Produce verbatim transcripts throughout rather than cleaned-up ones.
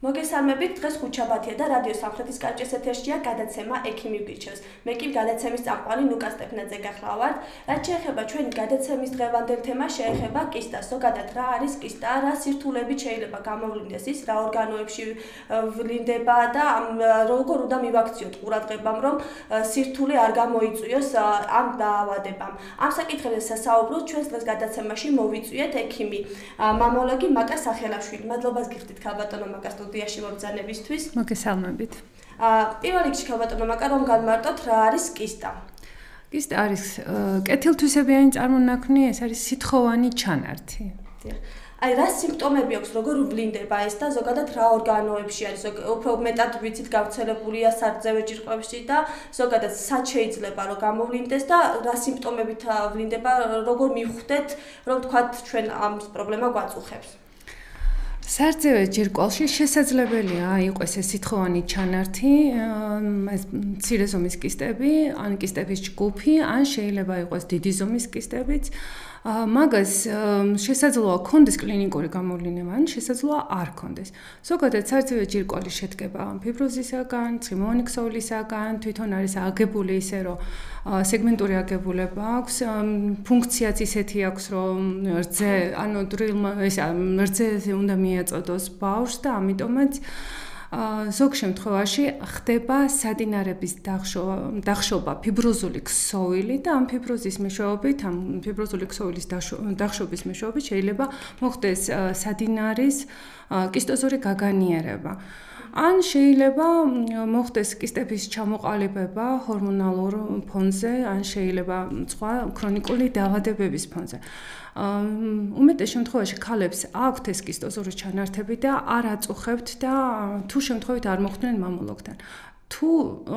მოგესალმებით, დღეს ხუთშაბათია და რადიო სამხრეთის კარჭის ეთერშია გადაცემა ექიმი გვირჩევს. მე კი გადაცემის წამყვანი ნუკა სტეფნაძე გახლავართ. რაც შეეხება ჩვენი გადაცემის დღევანდელ თემას, შეეხება კისტა. ზოგადად რა არის კისტა, რა სირთულებით შეიძლება გამოვლინდეს ის, რა ორგანოებში ვლინდება და როგორ უნდა მივაქციოთ ყურადღებამ, რომ სირთულე არ გამოიწვიოს ამ დაავადებამ. ამ საკითხებზე სასაუბროთ ჩვენს დღეს გადაცემაში მოვიწვიეთ ექიმი მამოლოგი მაკა სახელაშვილი. მადლობას გიხდით ქალბატონო მაკა სტუდიაში მობრძანებისთვის. მოგესალმებით. პირველ რიგში ქალბატონო მაკა რომ განმარტოთ რა არის კისტა. კისტა არის კეთილთვისებიანი წარმონაქმნი, ეს არის სითხოვანი ჩანართი. აი რა სიმპტომები აქვს, როგორ ვლინდება ეს და ზოგადად რა ორგანოებში არის, უფრო მეტად ვიცით გავრცელებულია სარძევე ჯირკვლებში და ზოგადად სად შეიძლება რომ გამოვლინდეს და რა სიმპტომებით ვლინდება, როგორ მივხვდეთ, რომ თქვათ ჩვენ ამ პრობლემა გვაწუხებს. სარძევე ჯირკვალში შესაძლებელია იყოს ეს სითხოვანი ჩანართი, ეს მცირე ზომის კისტები, ან კისტების ჯგუფი, ან შეიძლება იყოს დიდი ზომის კისტებიც. მაგას შესაძლოა ქონდეს კლინიკური გამოვლენა, ან შესაძლოა არ ქონდეს. ზოგადად სარძევე ჯირკვალი შედგება ფიბროზისაგან, ცხიმოვანი ქსოვილისაგან, თვითონ არის აგებული ისე, რომ სეგმენტური აგებულება აქვს, ფუნქციაც ისეთი აქვს, რომ რძე, ანუ დრილმა ეს რძეზე უნდა მიაწოდოს ბავშვს და ამიტომაც ზოგ შემთხვევაში ხდება სადინარების დახშობა ფიბროზული ქსოვილი და ამ ფიბროზის მეშვეობით, ამ ფიბროზული ქსოვილის დახშობის მეშვეობით შეიძლება მოხდეს სადინარის კისტოზური გაგანიერება. ან შეიძლება მოხდეს კისტების ჩამოყალიბება ჰორმონალურ ფონზე, ან შეიძლება სხვა ქრონიკული დაავადებების ფონზე. უმეტეს შემთხვევაში ქალებს აქვთ ეს კისტოზური ჩანართები და არ აწუხებთ და თუ შემთხვევით არ მოხვდნენ მამოლოგთან. თუ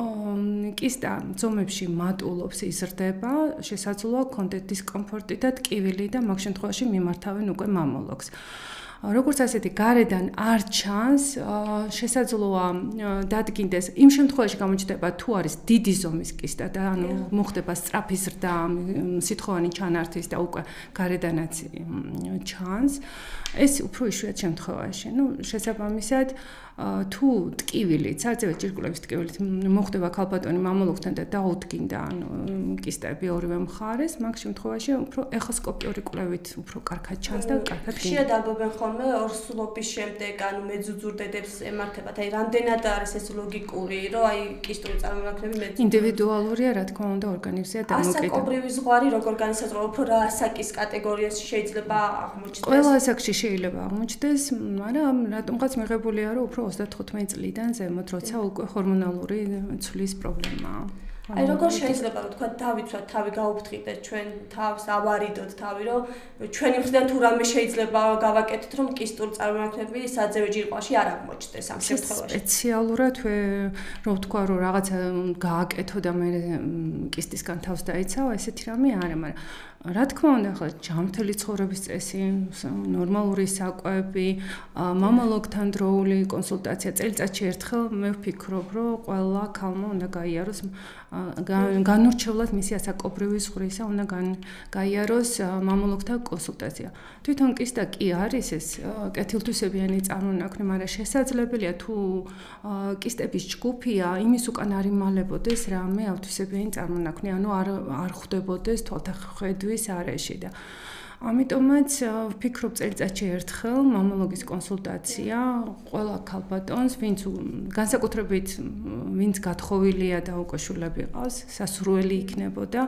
კისტა ზომებში მატულობს, იზრდება, შესაძლოა ქონდეთ დისკომფორტი და ტკივილი და მაგ შემთხვევაში მიმართავენ უკვე მამოლოგს. როგორც ასეთი გარედან არ ჩანს, შესაძლოა დადგინდეს იმ შემთხვევაში გამოჩნდება თუ არის დიდი ზომის კისტა და ანუ მოხდება სწრაფი ზრდა სითხოვანი ჩანართის და უკვე გარედანაც ჩანს. ეს უფრო იშვიათ შემთხვევაში. ნუ შესაბამისად თუ ტკივილი, სარძევე ჯირკვლების ტკივილით მოხდება ქალბატონი მამოლოგთან და დაუდგინდა ანუ კისტები ორივე მხარეს, მაგ შემთხვევაში უფრო ეხოსკოპიური კვლევით უფრო კარგად ჩანს და კარგად გინდა. ხშირად ამბობენ ხოლმე ორსულობის შემდეგ, ანუ მეძუძურდედებს ემართებათ. აი რამდენად არის ეს ლოგიკური, რომ აი კისტური წარმონაქმნები მეძუძურდედებს? ინდივიდუალურია, რა თქმა უნდა, ორგანიზმზეა დამოკიდებული. ასაკობრივი ზღვარი როგორ განისაზღვრება, უფრო რა ასაკის კატეგორიაში შეიძლება აღმოჩნდეს? ყველა ასაკში შეიძლება აღმოჩნდეს, მაგრამ რატომღაც მიღებულია, რომ უფრო ოცდათხუთმეტი წლიდან ზემოთ, როცა უკვე ჰორმონალური ცვლის პრობლემაა. აი როგორ შეიძლება რომ თქვა დავიცვათ თავი გაუფრთხილდეთ ჩვენ თავს ავარიდოთ თავი რომ ჩვენი მხრიდან თუ რამე შეიძლება გავაკეთოთ რომ კისტური წარმონაქმნები საძევე ჯირკვალში არ აღმოჩნდეს ამ შემთხვევაში. სპეციალურად რომ თქვა რომ რაღაცა გააკეთო და მე კისტისგან თავს დაიცავ, ესეთი რამე არა, მაგრამ რა თქმა უნდა, ახლა ჯანმრთელი ცხოვრების წესი, ნორმალური საკვები, მამოლოგთან დროული კონსულტაცია წელიწადში ერთხელ მე ვფიქრობ, რომ ყველა ქალმა უნდა გაიაროს განურჩევლად მისი ასაკობრივი ზღვრისა, უნდა გაიაროს მამოლოგთან კონსულტაცია. თვითონ კისტა კი არის ეს კეთილთვისებიანი წარმონაქმნი, მაგრამ შესაძლებელია თუ კისტების ჯგუფია, იმის უკან არ იმალებოდეს რამე ავთვისებიანი წარმონაქმნი, ანუ არ არ ხვდებოდეს თვალთახედვის არეში და ამიტომაც ვფიქრობ წელიწადში ერთხელ მამოლოგის კონსულტაცია ყველა ქალბატონს, ვინც განსაკუთრებით ვინც გათხოვილია და უკვე შვილები ყავს, სასურველი იქნებოდა.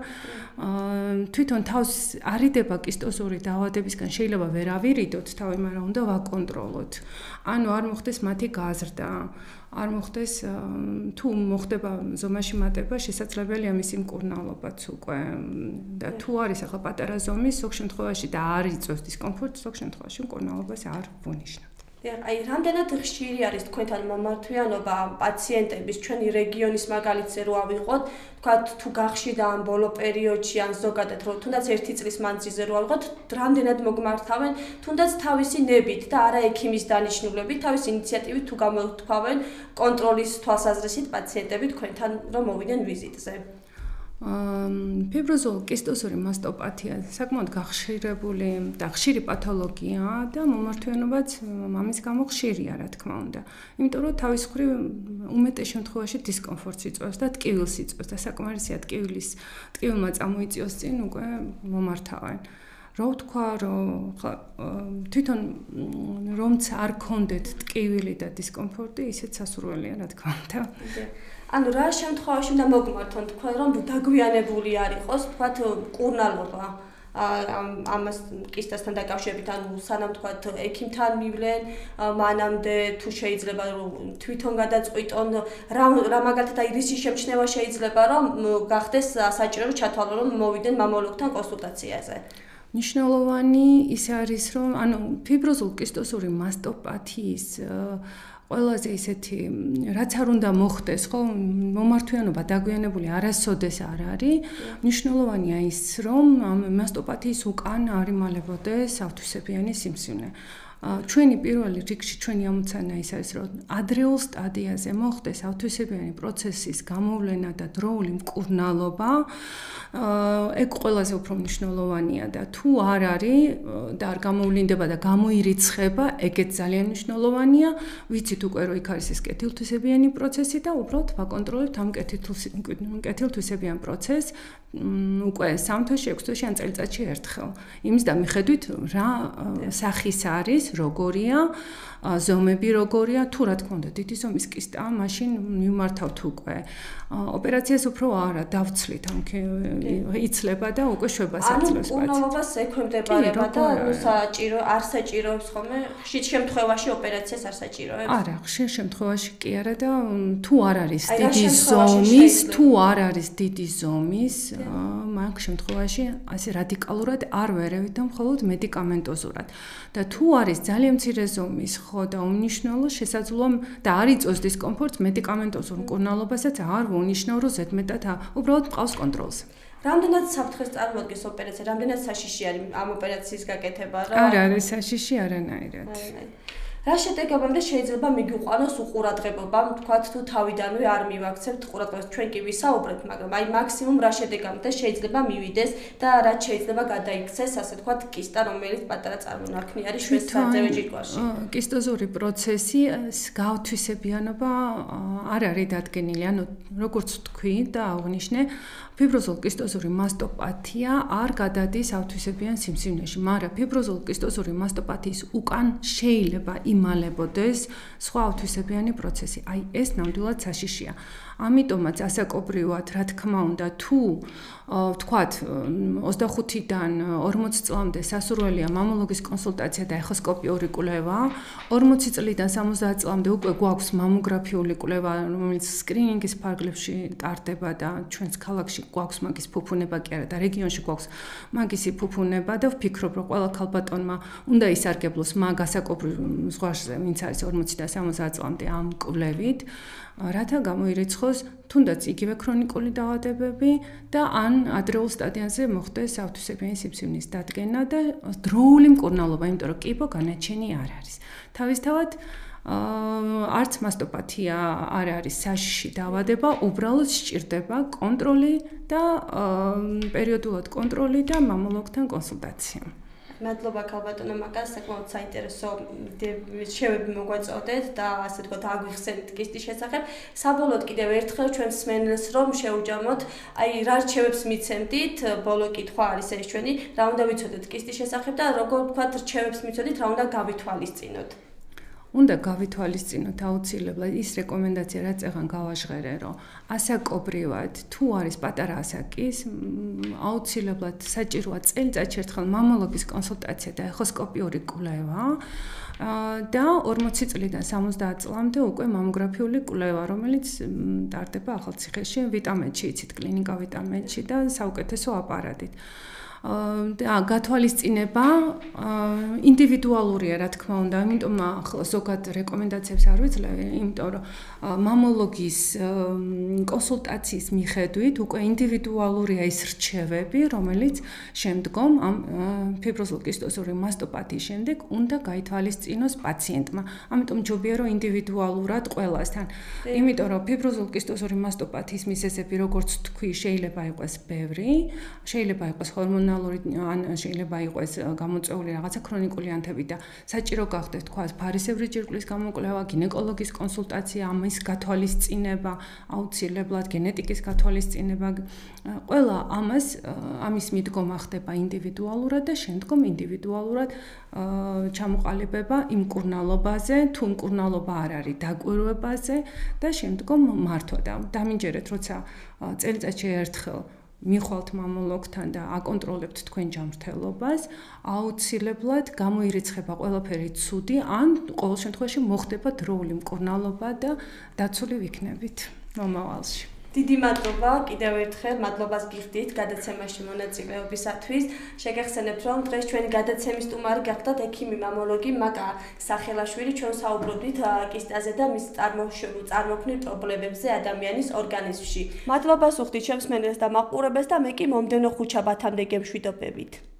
თვითონ თავს არიდება კისტოზური დაავადებისგან შეიძლება ვერ ავირიდოთ თავი, მაგრამ უნდა ვაკონტროლოთ. ანუ არ მოხდეს მათი გაზრდა. არ მოხდეს თუ მოხდება ზომაში მატება, შესაძლებელია მისი მკურნალობაც უკვე და თუ არის ახლა პატარა ზომის, ზოგ შემთხვევაში და არ იწვევს დისკომფორტს, ზოგ შემთხვევაში მკურნალობას არ ვუნიშნავთ. აი რამდენად ხშირი არის თქვენთან მომართვიანობა პაციენტების ჩვენი რეგიონის მაგალითზე რო ავიღოთ, თქვათ თუ გახშირდა ამ ბოლო პერიოდში ან ზოგადად რო თუნდაც ერთი წლის მანძილზე რო ავიღოთ, რამდენად მოგმართავენ, თუნდაც თავისი ნებით და არა ექიმის დანიშნულებით, თავის ინიციატივით თუ გამოთქვავენ კონტროლის თვალსაზრისით პაციენტები თქვენთან რომ მოვიდნენ ვიზიტზე. ფიბროზულ კისტოზური მასტოპათია საკმაოდ გახშირებული და ხშირი პათოლოგია და მომართვიანობაც ამის გამო ხშირია, რა თქმა უნდა. იმიტომ რომ თავის მხრივ უმეტეს შემთხვევაში დისკომფორტს იწვევს და ტკივილს იწვევს და საკმარისია ტკივილის ტკივილმა წამოიწიოს წინ უკვე მომართავენ. Რა ვთქვა, რომ თვითონ რომც არ გქონდეთ ტკივილი და დისკომფორტი, ისეთ სასურველია, რა თქმა უნდა. ანუ რა შემთხვევაში უნდა მოგმართონ თქვენ რომ დაგვიანებული არ იყოს, თქვათ მკურნალობა ამას კისტასთან დაკავშირებით, ანუ სანამ თქვათ ექიმთან მივლენ, მანამდე თუ შეიძლება რომ თვითონ გადაწყვიტონ რა რა მაგალითად აი რისი შემჩნევა შეიძლება რომ გახდეს საჭირო რომ ჩათვალონ რომ მოვიდნენ მამოლოგთან კონსულტაციაზე. ნიშნულოვანი ის არის რომ ანუ ფიბროზულ კისტოზური მასტოპათიის ყველაზე ისეთი რაც არ უნდა მოხდეს, ხო, მომართვიანობა დაგვიანებული არასოდეს არ არის. ნიშნულოვანია ის, რომ ამ მასტოპათიის უკან არ იმალებოდეს ავთვისებიანი სიმსივნე. ჩვენი პირველი რიგში ჩვენი ამოცანა ის არის, რომ ადრეულ სტადიაზე მოხდეს ავთვისებიანი პროცესის გამოვლენა და დროული მკურნალობა. ეგ ყველაზე უფრო მნიშვნელოვანია და თუ არ არის და არ გამოვლინდება და გამოირიცხება, ეგეც ძალიან მნიშვნელოვანია. ვიცით უკვე რომ იქ არის ეს კეთილთვისებიანი პროცესი და უბრალოდ ვაკონტროლებთ ამ კეთილთვისებიან პროცესს უკვე სამ თვეში, ექვს თვეში ან წელიწადში ერთხელ. იმის და მიხედვით რა სახის არის, როგორია, ზომები როგორია, თუ რა თქმა უნდა დიდი ზომის კისტაა, მაშინ მიმართავთ უკვე. ოპერაციას უფრო არა დავცლით, ამ იცლება და უკვე შვებას აძლევს. ანუ მკურნალობას ექვემდებარება და ნუ საჭირო არ საჭიროებს ხოლმე ხშირ შემთხვევაში ოპერაციას არ საჭიროებს? არა, ხშირ შემთხვევაში კი არა და თუ არ არის დიდი ზომის, თუ არ არის დიდი ზომის, მაგ შემთხვევაში ასე რადიკალურად არ ვერევით და მხოლოდ მედიკამენტოზურად. და თუ არის ძალიან მცირე ზომის, ხო და უმნიშვნელო შესაძლოა და არ იწვევს დისკომფორტს მედიკამენტოზურ მკურნალობასაც არ ვუნიშნავ რომ ზედმეტად უბრალოდ მყავს კონტროლზე. რამდენად საფრთხეს წარმოადგენს ოპერაცია, რამდენად საშიში არის ამ ოპერაციის გაკეთება რა? არ არის საშიში არანაირად. რა შედეგებამდე შეიძლება მიგიყვანოს უყურადღებობამ, თქვათ თუ თავიდანვე არ მივაქცევთ ყურადღებას, ჩვენ კი ვისაუბრებთ, მაგრამ აი მაქსიმუმ რა შედეგებამდე შეიძლება მივიდეს და რაც შეიძლება გადაიქცეს, ასე თქვათ, კისტა, რომელიც პატარა წარმონარქმნი არის ჩვენს საძევე ჯირკვაში. კისტოზური პროცესი, გაავთვისებიანობა არ არის დადგენილი, ანუ როგორც თქვი და აღნიშნე, ფიბროზულ კისტოზური მასტოპათია არ გადადის ავთვისებიან სიმსივნეში, მაგრამ ფიბროზულ კისტოზური მასტოპათიის უკან შეიძლება იმალებოდეს სხვა ავთვისებიანი პროცესი. აი ეს ნამდვილად საშიშია. ამიტომაც ასაკობრივად, რა თქმა უნდა, თუ ვთქვათ ოცდახუთიდან ორმოცი წლამდე სასურველია მამოლოგის კონსულტაცია და ეხოსკოპიური კვლევა, ორმოცი წლიდან სამოცდაათ წლამდე უკვე გვაქვს მამოგრაფიული კვლევა, რომელიც სკრინინგის ფარგლებში ტარდება და ჩვენს ქალაქში გვაქვს მაგის ფუფუნება კი არა და რეგიონში გვაქვს მაგისი ფუფუნება და ვფიქრობ, რომ ყველა ქალბატონმა უნდა ისარგებლოს მაგ ასაკობრივ ზღვარზე, ვინც არის ორმოცი და სამოცდაათ წლამდე ამ კვლევით, რათა გამოირიცხოს თუნდაც იგივე ქრონიკული დაავადებები და ან ადრეულ სტადიაზე მოხდეს ავთვისებიანი სიმსივნის დადგენა და დროული მკურნალობა, იმიტომ რომ კიბო განაჩენი არ არის. თავისთავად არც მასტოპათია არ არის საშიში დაავადება, უბრალოდ სჭირდება კონტროლი და პერიოდულად კონტროლი და მამოლოგთან კონსულტაცია. მადლობა ქალბატონო მაგას, საკმაოდ საინტერესო შევები მოგვაწოდეთ და ასე ვთქვათ აგვიხსენით კისტის შესახებ. საბოლოოდ კიდევ ერთხელ ჩვენს მსმენელს რომ შეუჯამოთ, აი რა რჩევებს მიცემდით, ბოლო კითხვა არის ეს ჩვენი, რა უნდა ვიცოდეთ კისტის შესახებ და როგორ ვთქვათ რჩევებს მიცოდით, რა უნდა გავითვალისწინოთ. უნდა გავითვალისწინოთ აუცილებლად ის რეკომენდაცია, რაც ეხან გავაჟღერე, რომ ასაკობრივად თუ არის პატარა ასაკის, აუცილებლად საჭიროა წელიწადში ერთხელ მამოლოგის კონსულტაცია და ეხოსკოპიური კვლევა და ორმოცი წლიდან სამოცდაათ წლამდე უკვე მამოგრაფიული კვლევა, რომელიც ტარდება ახალციხეში, ვიტამენში, იცით კლინიკა ვიტამენში და საუკეთესო აპარატით. გათვალისწინება ინდივიდუალურია, რა თქმა უნდა, იმიტომ ახლა ზოგად რეკომენდაციებს არ ვიძლევი, იმიტომ რომ მამოლოგის კონსულტაციის მიხედვით უკვე ინდივიდუალურია ის რჩევები, რომელიც შემდგომ ამ ფიბროზულ კისტოზური მასტოპათიის შემდეგ უნდა გაითვალისწინოს პაციენტმა. ამიტომ ჯობია რომ ინდივიდუალურად ყველასთან. იმიტომ რომ ფიბროზულ კისტოზური მასტოპათიის მიზეზები, როგორც თქვი, შეიძლება იყოს ბევრი, შეიძლება იყოს ჰორმონალური, ან შეიძლება იყოს გამოწვეული რაღაცა ქრონიკული ანთებით და საჭირო გახდეს თქვა ფარისებრი ჯირკვლის გამოკვლევა, გინეკოლოგის კონსულტაცია, ამის გათვალისწინება, აუცილებლად გენეტიკის გათვალისწინება. ყველა ამას ამის მიდგომა ხდება ინდივიდუალურად და შემდგომ ინდივიდუალურად ჩამოყალიბება იმ მკურნალობაზე, თუ მკურნალობა არ არის დაკვირვებაზე და შემდგომ მართვა და დამინჯერეთ, როცა წელიწადში ერთხელ მიხვალთ მამოლოგთან და აკონტროლებთ თქვენ ჯანმრთელობას, აუცილებლად გამოირიცხება ყველაფერი ცუდი, ან ყოველ შემთხვევაში მოხდება დროული მკურნალობა და დაცული ვიქნებით მომავალში. დიდი მადლობა კიდევ ერთხელ, მადლობას გიხდით გადაცემაში მონაწილეობისათვის. შეგახსენებთ, რომ დღეს ჩვენი გადაცემის სტუმარი გახდათ ექიმი მამოლოგი მაკა სახელაშვილი. ჩვენ საუბრობდით კისტაზე და მის წარმოქმნილ პრობლემებზე ადამიანის ორგანიზმში. მადლობას უხდით ჩემს მსმენელს და მაყურებელს და მე კი მომდევნო ხუთშაბათამდე გემშვიდობებით.